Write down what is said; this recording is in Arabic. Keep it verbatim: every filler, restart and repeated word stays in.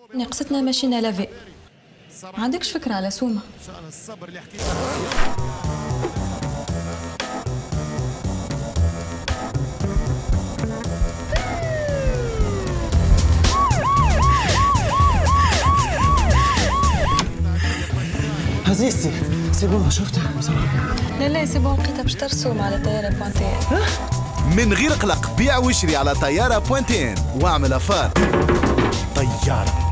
ناقصتنا ماشينة لافي. ما عندكش فكرة على سومة؟ عزيزتي سي بون شفتها بصراحة. لا لا سي بون لقيتها باش ترسوم على طيارة بوانتين. من غير قلق بيع واشري على طيارة بوانتين واعمل افار. طيارة